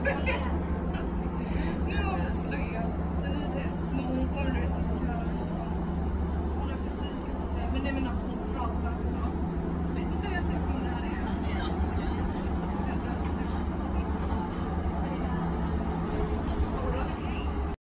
Nu har hon slöja. Så nu ser hon kommer det så. Hon har precis skaffat slöja. Men nej men